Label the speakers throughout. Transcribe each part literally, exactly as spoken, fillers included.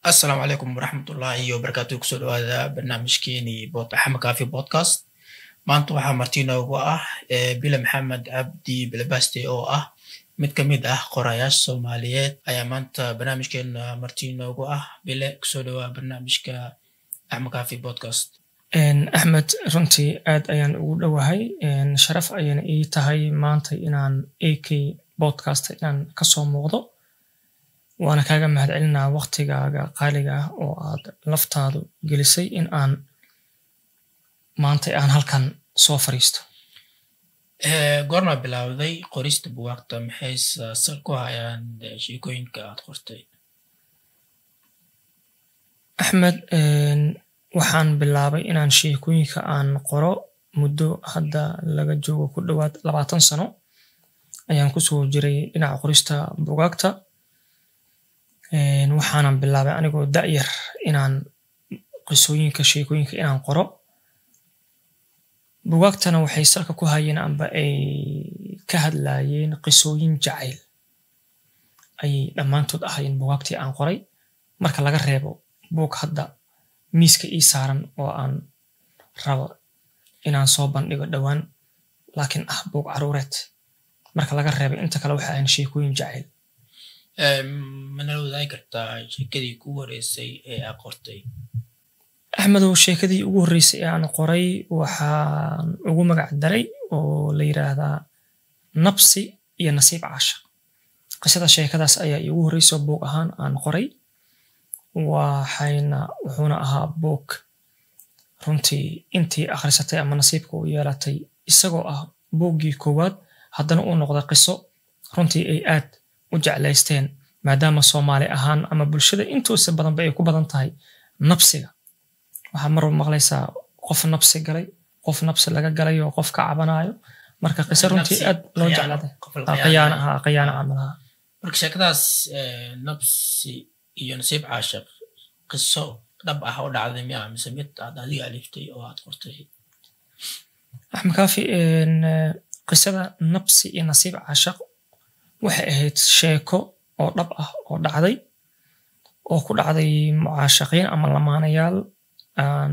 Speaker 1: السلام عليكم ورحمة الله وبركاته. كسر هذا برنامج كيني بوت أحمد كافي بودكاست. ما أنتم حمرتينا وآه بلا محمد عبدي بلباستي أو آه متكمد آه قراياش سوماليات أيام أنت برنامج كين مرتينا وآه بلا كسر برنامج كا أحمد كافي بودكاست.
Speaker 2: إن أحمد رنتي آد أيان أولوهاي إن شرف أيان إي تهاي مانتي إنان إيكي بودكاست إنان كسو موضوع وأنا كاغا مهد علنا وقتيغا قاليغا أو آد لفتادو جلسي إن آن مانتي آن هالكان سو فريستو.
Speaker 1: قرنا بلاودي قريست بوقت محيس سلكو هايان شيكوين كاد قرتي.
Speaker 2: أحمد إن waxaan bilaabay inaan sheekooyinka aan qoro muddo hadda laga joogo ku dhawaad labaatan sano ayaan ku soo jiray dhinaca qorista buugaagta een waxaan bilaabay anigoo da'yar inaan qisooyinka sheekooyinka inaan qoro buugaagtana waxay salka ku hayeen amba ay ka hadlayeen qisooyin jacayl ay dhammaantood ahaayeen buugaagtii aan qoray marka laga reebo buug hadda miiska ii saaran oo aan rabo inaan soo bandhigo dhawaan laakiin ah buug caruureed marka laga reebay inta kale waxa aan sheekooyin jacayl
Speaker 1: mana la wadaagi kartaa sheekadii kugu horeysay ee aad qortay?
Speaker 2: axmedow sheekadii ugu horeysay ee aan qoray waxaan ugu magac daray oo la yiraahdaa nabsi iyo nasiib caashiq. qisada sheekadaas ayaa iigu horeysay buug ahaan aan qoray waxayna wuxuuna ahaa buug runtii intii akhrisatay ama nasiibka u yeelatay isagoo ah buuggii koowaad haddana uu noqday qiso runtii ay aad u jeclaysteen maadaama Soomaali ahaan ama bulshada intoose badan bay ku badan tahay nabsiga. waxaa mar maqlaysaa qof nabsi galay qof nabsi laga galay oo qof ka cabanayo marka qiso runtii aad loo jeclaaday qiyaana ha qiyaana amalaha
Speaker 1: marka sheekadaas nabsi iyo nasiib caashiq qiso dhab ah oo dhacday miyaa mise mid aad adiga aliftay oo aad qortay?
Speaker 2: axmed kaafi in qisada nabsi iyo nasiib caashiq waxay ahayd sheeko oo dhab ah oo dhacday oo ku dhacday mucaashaqiin ama lamaanayaal aan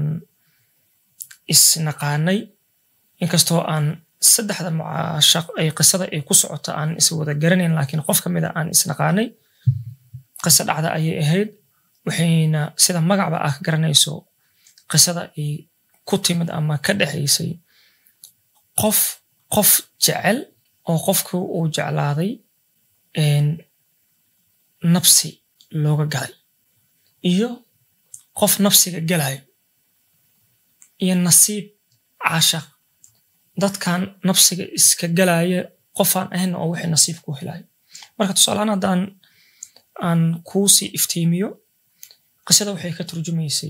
Speaker 2: isnaqaanay inkastoo aan saddexda mucaashaq ay qisada ay ku socoto aan is wada garanayn laakiin qof kamid ah aan isnaqaanay qisa dhacda ayay ahayd waxayna sida magacba ah garanayso qisada ay ku timid ama ka dhaxaysay qof qof jecel oo qofku uu jeclaaday een nafsi looga galay iyo qof nafsiga galay iyo nasiib caashiq dadkan nafsiga iska galaya qofaan ahayn oo wixii nasiib ku helay. marka tusaalahan hadaan aan kuusi iftiimiyo qisada waxay ka turjumaysay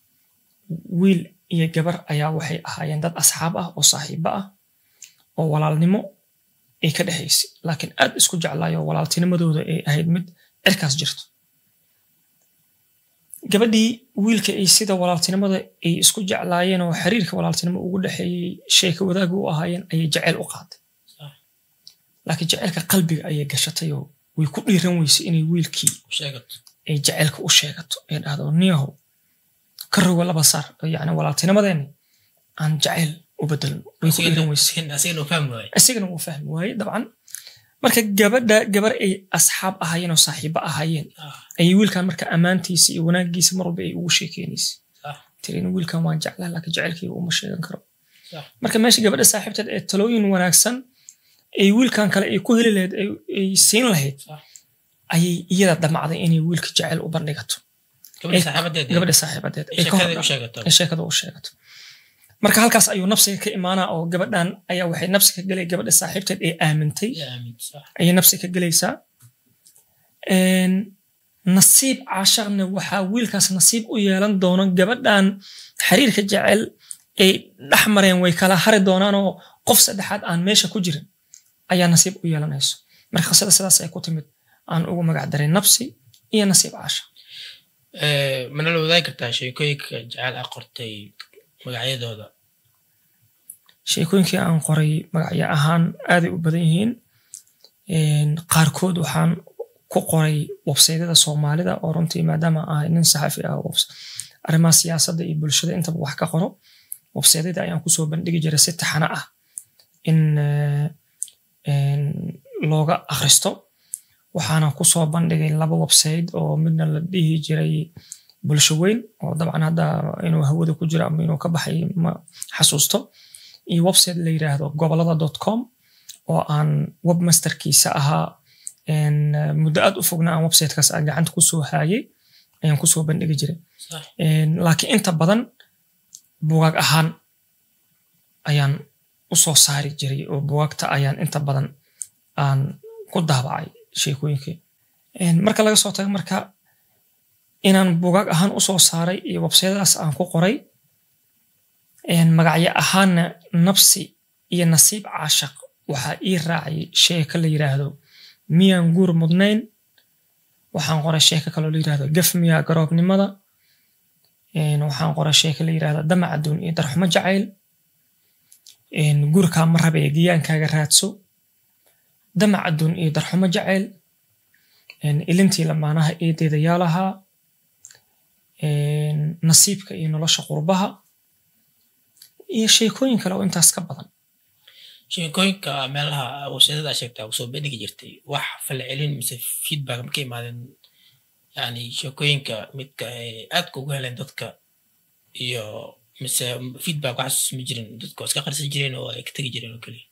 Speaker 2: wiil iyo gabar ayaa waxay ahaayeen dad asxaab ah oo saaxiibo ah oo walaalnimo ay ka dhaxaysay laakiin aad isku jeclaayo walaaltinimadooda ay ahayd mid cirkaas jirto. gabadhii wiilka ay sida walaaltinimada ay isku jeclaayeen oo xiriirka walaaltinimo ugu dhaxeeyay sheeko wadaag u ahaayeen ayay jacayl u qaaday laakiin jacaylka qalbiga ayay gashatay oo way ku dhiiran weysay inay wiilkii
Speaker 1: u sheegato
Speaker 2: ay jacaylka u sheegato ee dhahdo niyahow ka rogo laba sar yani walaaltinimadeena aan jacayl u bedelno way ku dhiiran weysay
Speaker 1: asigana uu fahmi waayay
Speaker 2: asigana uu fahmi waayay dabcan marka gabadha gabar ay asxaab ahaayeen oo saaxiibo ahaayeen ay wiilkan marka amaantiisa iyo wanaagiisa mar walba ay ugu sheekeynaysa tirina wiilkan waan jeclaa laakiin jacaylkii uma sheegan karo marka meesha gabadha saaxiibteed ee talooyin wanaagsan ay wiilkan kale ay ku heli lahayd ay siin lahayd ayay iyada damacday inay wiilka jacayl u bandhigato gabadha saaxiibadeed ee sheekada u sheegato. marka halkaas ayuu nafsiga ka imaanaa oo gabadhan ayaa waxay nafsiga galay gabadha saaxiibteed ee aamintay ayay nafsiga ka galaysaa een nasiib caashiqna waxaa wiilkaas nasiib u yeelan doona gabadhan xiriirka jacayl ay dhaxmareen way kala hari doonaan oo qof saddexaad aan meesha ku jirin ayaa nasiib u yeelanayso. marka qisada sidaas ay ku timid aan ugu magac daray nabsi iyo nasiib caashiq.
Speaker 1: ee mana la wadaagi kartaa sheekooyinka jacayl aad qortay magacyadooda?
Speaker 2: sheekooyinkii aan qoray magacyo ahaan aaday u badan yihiin een qaarkood waxaan ku qoray websaydyada Soomaalida oo runtii maadaama ah nin saxafi ah oo arrimaha siyaasadda iyo bulshada intaba wax ka qoro websaydyada ayaan ku soo bandhigi jiray si taxana ah in in looga akhristo waxaana ku soo bandhigay laba website oo midna la dhihi jiray bulsho weyn oo dabcan hadda inuu hawada ku jiro ama inuu ka baxay ma xasuusto iyo website la yiraahdo gobolada dot com oo aan webmasterkiisa ahaa in muddo aad u fogna aan websitekaas aan gacanta ku soo haayay ayaan ku soo bandhigi jiray in laakiin inta badan buugaag ahaan ayaan u soo saari jiray oo buugaagta ayaan inta badan aan ku daabacay sheekooyinkii in marka laga soo tago marka inaan buugaag ahaan u soo saaray iyo websitadaas aan ku qoray in magacyo ahaana nafsi iyo nasiib caashaq waxa ii raacay sheeko la yiraahdo miyaan guur mudnayn waxaan qoray sheeko kale oo la yiraahdo gaf miyaa garoobnimada in waxaan qoray sheeko la yiraahdo damac aduun iyo darxumo jacayl in guurka ma rabay giyaankaaga raadso damac aduun iyo darxumo jacayl in ilintii lamaanaha eedeeda yaalaha in nasiibka iyo nolosha qurbaha iyo sheekooyin kale oo intaas ka badan
Speaker 1: sheekooyinka meelaha websaydyada sheegtaa ku soo bandhigi jirtay wax falcelin mise feedback ma ka imaadeen yani sheekooyinka midka aadka ugu heleen dadka iyo mise feedback waxaas ma jirin dadka iska qarsan jireen oo ay ka tegi jireen oo kaliya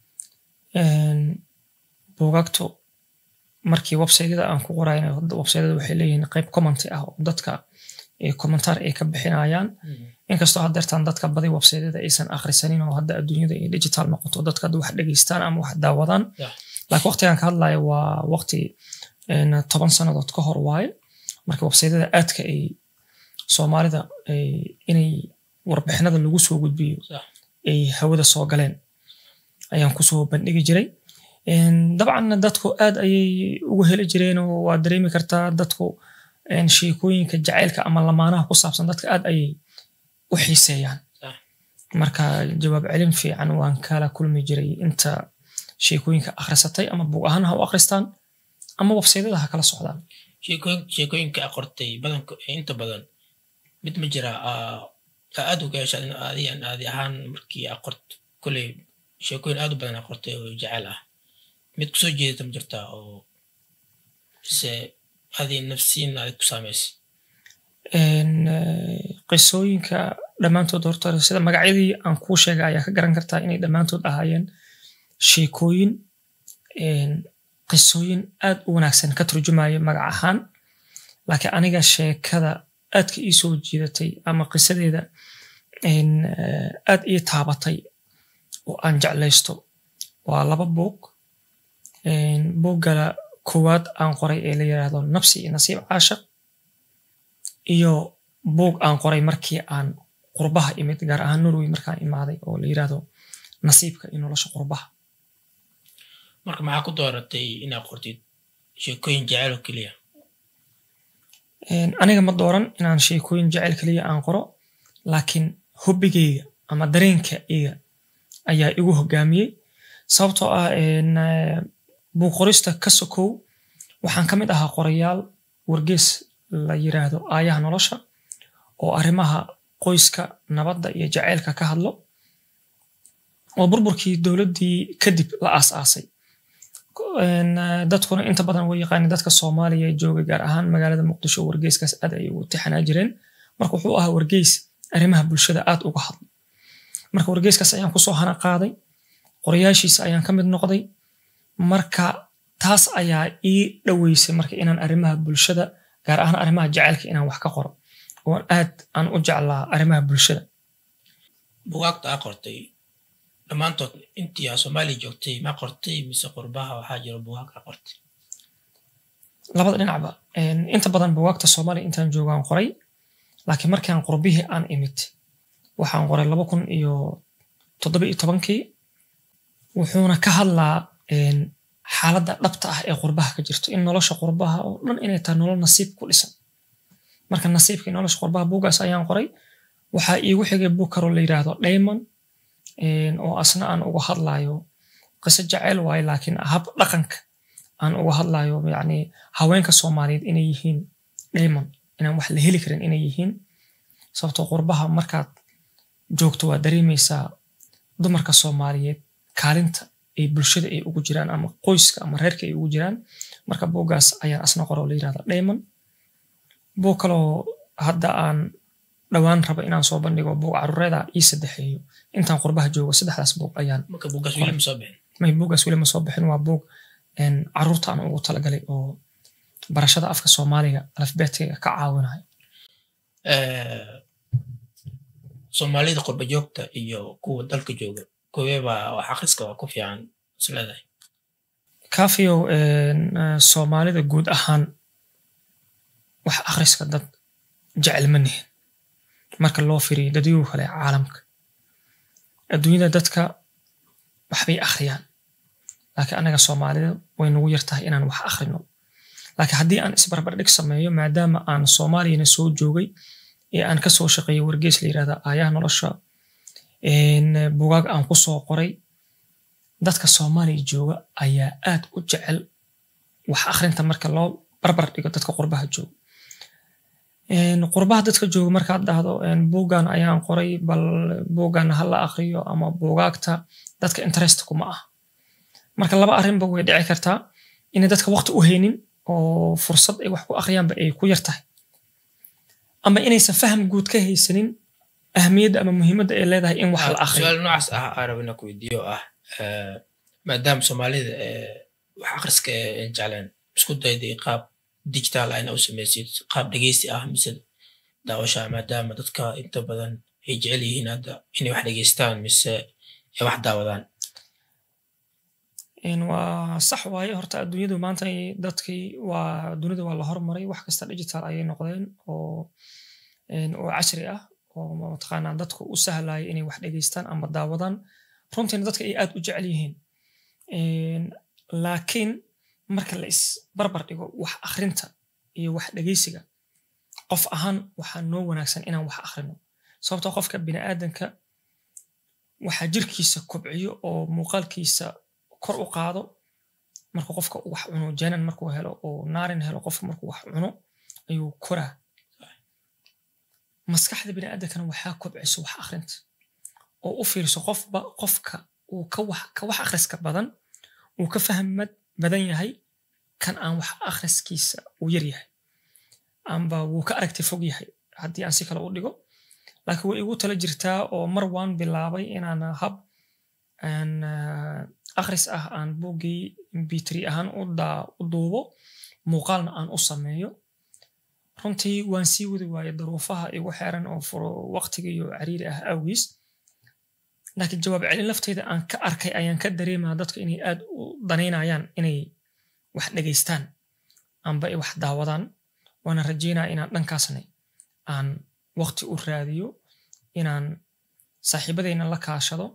Speaker 2: buugaagtu markii websaydyada aan ku qorayna websaydyada waxay leeyihiin qayb comment ah oo dadka ee commentaar ay ka bixinayaan inkastoo haddeertaan dadka badi websaydyada aysan akhrisanin oo hadda adduunyada ay digital noqoto dadka wax dhageystaan ama wax daawadaan laakiin waqtigan ka hadlayo waa waqti toban sanadood ka hor waaye marka websaydyada aadka ay Soomaalida inay warbixinada lagu soo gudbiyo ay hawada soo galeen ayaan ku soo bandhigi jiray dabcan dadku aad ayay ugu heli jireen oo waa dareemi kartaa dadku sheekooyinka jacaylka ama lamaanaha ku saabsan dadka aad ayay u xiiseeyaan marka jawaab celin fiican waan kala kulmi jiray inta sheekooyinka akhrisatay ama buug ahaan ha u akhristaan ama websaydyada ha kala socdaan
Speaker 1: sheekooyinka aqortay badanka inta badan mid ma jira aad uga heshaa in aadiyan aadi ahaan markii aqort kuley sheekooyin aad u badan aqortay oo jacayl ah mid kusoo jeedata ma jirtaa oo se هذه النفسين اللي كسامس
Speaker 2: إن قصوينك دمانتو دورتر سيدا مقعدي أن كوشيغا ayaa ka garan kartaa inay dhammaantood ahaayeen sheekooyin in qisooyin aad u wanaagsan ka turjumaya magac ahaan laakiin aniga sheekada aadka ii soo jiidatay ama qisadeeda in aad ii taabatay oo aan jeclaysto waa laba buug in buugala koowaad aan qoray ee la yiraahdo nafsi iyo nasiib caashaq iyo buug aan qoray markii aan qurbaha imid gaar ahaan Norway markaan imaaday oo la yiraahdo nasiibka iyo nolosha qurbaha
Speaker 1: marka maxaa ku dooratay inaad qortid sheekooyin jacayl oo kaliya
Speaker 2: aniga ma dooran inaan sheekooyin jacayl kaliya aan qoro laakiin hubbigayga ama dareenka iga ayaa igu hogaamiyey sababtoo ah in buug qorista ka sokow waxaan ka mid ahaa qorayaal wargeys la yiraahdo aayaha nolosha oo arrimaha qoyska nabadda iyo jacaylka ka hadlo oo burburkii dowladdii kadib la aasaasay dadkuna inta badan way yaqaaneen dadka Soomaaliya jooga gaar ahaan magaalada Muqdisho wargeyskaas aad ay ugu tixnaa jireen marka wuxuu ahaa wargeys arrimaha bulshada aad uga hadlo marka wargeyskaas ayaan ku soo hana qaaday qorayaashiisa ayaan ka mid noqday marka taas ayaa ii dhaweysay marka inaan arrimaha bulshada gaar ahaan arrimaha jacaylka inaan wax ka qoro oo aad aan u jeclaa arrimaha bulshada
Speaker 1: buugaagta qortay dhammaantood intii Soomaaliya joogtay ma qortay mise qurbaha waxaa jira buugaag qortay
Speaker 2: labada dhinacba inta badan buugaagta Soomaaliya intaan joogaan qoray laakiin markaan qurbihii aan imid waxaan qoray laba kun iyo toddoba iyo tobankii wuxuuna ka hadlaa xaaladda dhabta ah ee qurbaha ka jirto in nolosha qurbaha oo dhan inay tahay nolol nasiib ku dhisan marka nasiibka nolosha qurbaha buugaas ayaan qoray waxaa iigu xigay buug karo la yiraahdo Diamond oo asna aan uga hadlayo qiso jacayl waay laakiin hab dhaqanka aan uga hadlayo yacni haweenka Soomaaliyeed inay yihiin diamond inaan wax la heli karin inay yihiin sababtoo qurbaha markaad joogto waa dareemaysaa dumarka Soomaaliyeed kaalinta ay bulshada ay ugu jiraan ama qoyska ama reerka ay ugu jiraan marka buugaas ayaan asna qoro la yiraahdo diamond buug kaloo hadda aan dhawaan rabo inaan soo bandhigo buug caruureeda ii saddexeeyo intaan qurbaha joogo saddexdaas buug ayaan
Speaker 1: marka buugaas weli ma soo bixin
Speaker 2: may buugaas weli ma soo bixin waa buug een caruurta aan ugu talagalay oo barashada afka Soomaaliga alfabetiga ka caawinayo
Speaker 1: ee Soomaalida qurba joogta iyo kuwa dalka jooga kuweeba wax akhriska waa ku fiican isleedahay
Speaker 2: kaafiyo een Soomaalida guud ahaan wax akhriska dad jecel ma nihin marka loo fiiriyo dadyo kale caalamka adduunyada dadka wax bay akhriyaan laakiin anaga Soomaalida way nagu yartahay inaan wax akhrino laakiin haddii aan isbarbar dhig sameeyo maadaama aan Soomaaliyana soo joogay ee aan ka soo shaqeeyay wargeys la yiraahdo aayaha nolosha een buugaag aan ku soo qoray dadka Soomaaliya jooga ayaa aad u jecel wax akhrinta marka loo barbar dhigo dadka qurbaha jooga een qurbaha dadka jooga marka aad dhahdo een buugaan ayaan qoray bal buugaan hal la akhriyo ama buugaagta dadka interest kuma ah marka laba arrinba way dhici kartaa in dadka waqti u haynin oo fursad ay wax ku akhriyaan ba ay ku yartahay ama inaysan faham guud ka haysanin ahmiyadda ama muhiimadda ay leedahay in wax la akhriyo
Speaker 1: su'aal noocaas ah arabina ku weydiiyo ah maadaama Soomaalida wax akhriska ay jeclaan isku dayday qaab digital ayna u sameeysid qaab dhageysi ah mise daawasha maadaama dadka inta badan ay jecel yihiin hadda inay wax dhageystaan mise ay wax daawadaan
Speaker 2: in waa sax waaye horta adduunyadu maanta dadkii waa dunida waa la hormaray wax kasta digital ayay noqdeen oo in oo casri ah oo mataqaanaa dadku u sahlay inay wax dhageystaan ama daawadaan runtii dadka ay aad u jecel yihiin in laakiin marka la is barbar dhigo wax akhrinta iyo wax dhageysiga qof ahaan waxa noo wanaagsan inaan wax akhrino sababtoo qofka bini'aadanka waxa jirkiisa kobciyo oo muuqaalkiisa kor u qaado marka qofka wax cuno janan markuu helo oo naarin helo qofka markuu wax cuno ayuu koraa maskaxda bini'aadankana waxa kobciso wax akhrinta oo u fiirso qofba qofka uu ka wax ka wax akhriska badan uu ka fahmad badan yahay kan aan wax akhriskiisa u yar yahay amba wuu ka aragti fog yahay haddii aan si kale u dhigo laakiin way igu tala jirtaa oo mar waan bilaabay inaan hab aan akhris ah aan buugii M P three ahaan u daa u duubo muuqaalna aan u sameeyo runtii waan sii wadi waayay daruufaha igu xeeran oo furo waqtiga iyo cariiri ah awgiis laakiin jawaab celin lafteeda aan ka arkay ayaan ka dareemaa dadka inay aad u daneynayaan inay wax dhageystaan amba ay wax daawadaan waana rajeynaa inaan dhankaasna aan waqti u raadiyo inaan saaxiibadayna la kaashado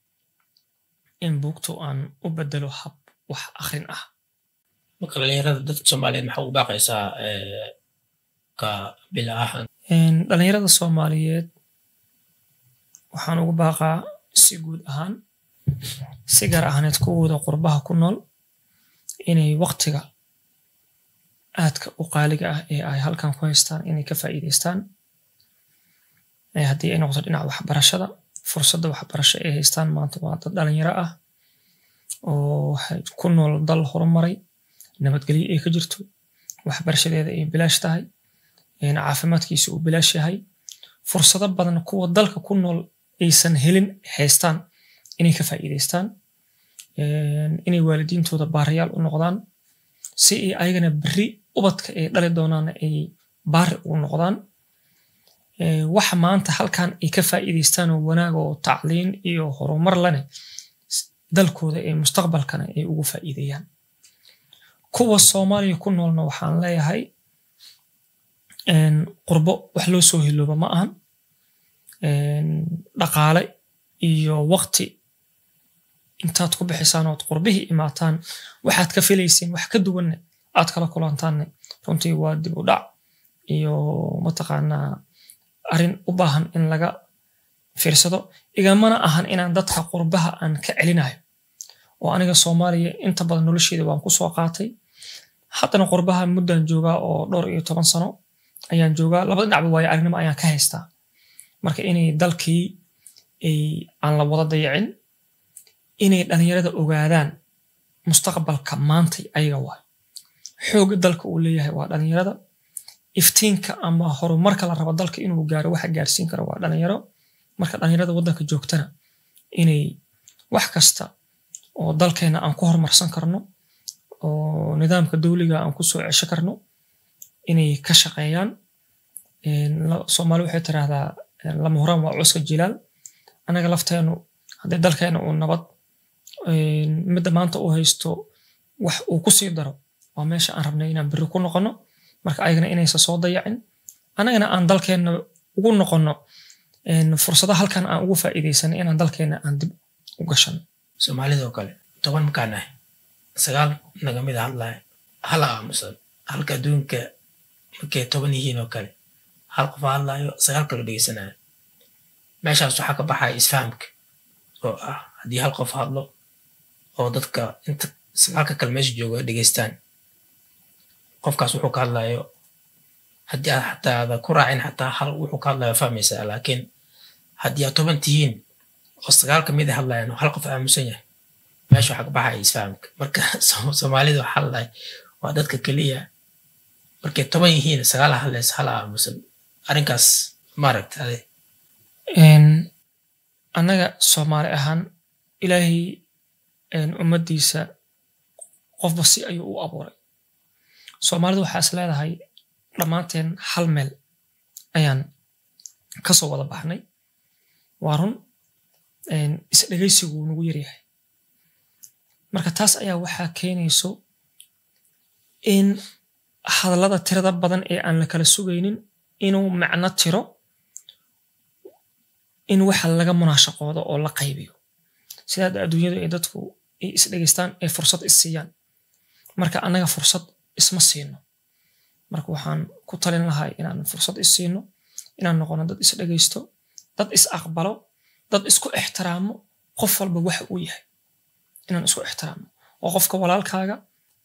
Speaker 2: in buugto aan u bedelo hab wax akhrin ah
Speaker 1: marka dhalinyarada dadka Soomaaliyeed maxaa u baaqaysaa ka bilaahan
Speaker 2: in dhalinyarada Soomaaliyeed waxaan ugu baaqaa si guud ahaan si gaar ahaaneed kuwooda qurbaha ku nool inay waqtiga aadka u qaaliga ah ee ay halkan ku haystaan inay ka faa'iideystaan ee haddii ay noqoto dhinaca waxbarashada fursadda waxbarasho ay haystaan maanta waa dad dhalinyaro ah oo ku nool dal horumaray nabadgelyo ay ka jirto waxbarashadeeda ay bilaash tahay in caafimaadkiisa uu bilaash yahay fursado badan kuwa dalka ku nool aysan helin haystaan inay ka faa'iideystaan inay waalidiintooda baarayaal u noqdaan si ay ayagana berri ubadka ay dhali doonaan ay baari u noqdaan waxa maanta halkan ay ka faa'iideystaan oo wanaag oo tacliin iyo horumar leh dalkooda ee mustaqbalkana ay ugu faa'iideeyaan kuwa Soomaaliya ku noolna waxaan leeyahay in qurbo wax loo soo hilooba ma ahan in dhaqaale iyo waqti intaad ku bixisaan oo qurbihii imaataan waxaad ka filayseen wax ka duwan aad kala kulantaan runtii waa dib u dhac iyo mataqaanaa arin u baahan in laga fiirsado igamana ahan inaan dadka qurbaha aan ka celinayo oo aniga Soomaaliya inta badan nolosheeda waan ku soo qaatay haddana qurbaha muddan joogaa oo dhowr iyo toban sano ayaan joogaa labada dhinac waayo aragnimo ayaan ka haystaa marka inay dalkii ay aan la wada dayacin inay dhalinyarada ogaadaan mustaqbalka maanta ayaga waa xoog dalka uu leeyahay waa dhalinyarada iftiinka ama horumarka la rabo dalka inuu gaaro waxa gaarsiin karo waa dhalinyaro marka dhalinyarada wadanka joogtana inay wax kasta oo dalkeena aan ku horumarsan karno oo nidaamka dawliga aan ku soo cesho karno inay ka shaqeeyaan in Soomaali waxay tiraahdaa lama horaan waa cuska jilaal anaga lafteenu haddii dalkeena uu nabad midda maanta uu haysto wax uu ku sii daro waa meesha aan rabnay inaan biri ku noqono marka ayagana inaysa soo dayacin anagana aan dalkeena ugu noqono fursadaha halkan aan ugu faa'iideysanay inaan dalkeena aan dib u gashan
Speaker 1: Soomaalida oo kale toban makaan ah sagaal naga mid hadlay hal aamusan halka adduunka markay toban yihiin oo kale hal qof hadlayo sagaal kala dhegeysanaya meeshaas waxaa ka baxay isfahamka oo ah haddii hal qof hadlo oo dadka inta sagaalka kale meesha jooga dhegeystaan qofkaas wuxuu ka hadlayo haddii aad xataa aad ku raacin xataa hal wuxuu ka hadlayo fahmaysaa laakiin haddii aad toban tihiin oo sagaal ka mid ah hadlayaan oo hal qof aamusan yahay meesha waxaa ka baxay isfahamka marka Soomaalida waxaa hadlay waa dadka kaliya markay toban yihiin sagaal hadlays hal aamusan arrinkaas ma aragtay
Speaker 2: een anaga Soomaali ahaan Ilaahay een ummadiisa qofba si ayuu u abuuray Soomaalidu waxa is leedahay dhamaanteen hal meel ayaan ka soo wada baxnay waa run een is dhageysigu nagu yaryahay marka taas ayaa waxa keenayso in hadallada tirada badan ee aan la kala sugaynin inuu macno tiro in waxa laga munaashaqoodo oo la qaybiyo sida adduunyada ay dadku ay is dhageystaan ay fursad is siiyaan marka anaga fursad isma siino marka waxaan ku talin lahaa inaan fursad is siino inaan noqono dad is dhageysto dad is aqbalo dad isku ixtiraamo qof walba waxa uu yahay inaan isku ixtiraamo oo qofka walaalkaaga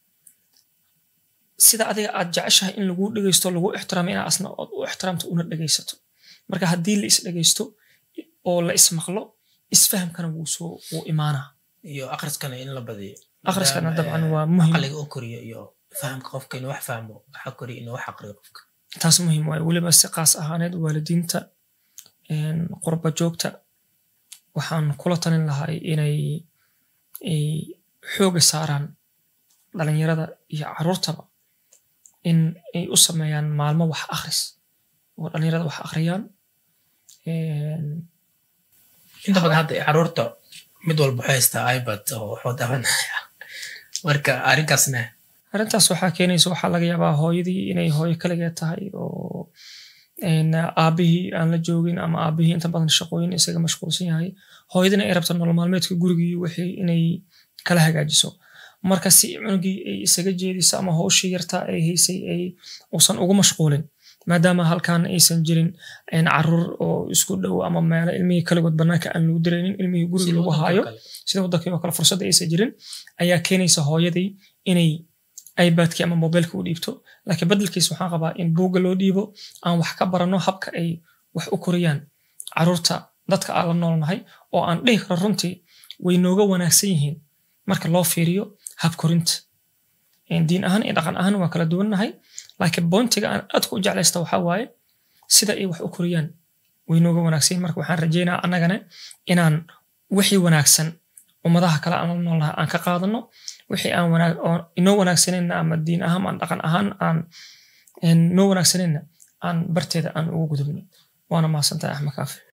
Speaker 2: sida adiga aad jeceshahay in lagu dhageysto lagu ixtiraamo in asna u ixtiraamto una dhageysato marka haddii la is dhageysto oo la ismaqlo isfahamkana wuu soo wuu imaanaa
Speaker 1: iyo akhriskana in la badiyo
Speaker 2: akhriskana dabcan waa muhiim
Speaker 1: aqliga oo koriyo iyo fahamka qofka inuu wax fahmo waxa koriyo inuu wax aqriyo qofka
Speaker 2: taas muhiim waaye weliba si qaas ahaaneed waalidiinta een qurba joogta waxaan kula talin lahaa inay ay xooga saaraan dhalinyarada iyo carruurtaba in ay u sameeyaan maalmo wax akhris oo dhalinyarada wax akhriyaan een
Speaker 1: inta badan hadda carruurta mid walba waxay haystaa iPad oo wuxuu daawanaya marka arrinkaasna
Speaker 2: arrintaas waxaa keenaysa waxaa laga yaabaa hooyadii inay hooyo kaligeed tahay oo een aabihii aan la joogin ama aabihii inta badan shaqooyin isaga mashquulsan yahay hooyadina ay rabto nolol maalmeedka gurigii wixii inay kala hagaajiso marka si cunugii ay isaga jeediso ama hawshii yarta ay haysay ay uusan ugu mashquulin maadaama halkan aysan jirin een carruur oo isku dhow ama meel ilmihii kaligood banaanka aan lagu diraynin ilmihii guriga lagu haayo sida waddankii oo kale fursad aysan jirin ayaa keenaysa hooyadii inay iPadkii ama mobilka u dhiibto laakiin badalkiis waxaan qabaa in buugga loo dhiibo aan wax ka barano habka ay wax u koriyaan carruurta dadka aan la noolnahay oo aan dhihi karo runtii way nooga wanaagsan yihiin marka loo fiiriyo hab korinta diin ahaan iyo dhaqan ahaan waa kala duwannahay laakiin boontiga aan aad ku jeclaysta waxaa waaye sida ay wax u koriyaan way nooga wanaagsan yihiin marka waxaan rajeynaa annagana inaan wixii wanaagsan ummadaha kale aan la noolnahay aan ka qaadano wixii aan wanaag oo inoo wanaagsanayna ama diin ahaan ama dhaqan ahaan aan inoo wanaagsanayna aan barteeda aan ugu gudubno waana mahadsantahay Axmed Kaafi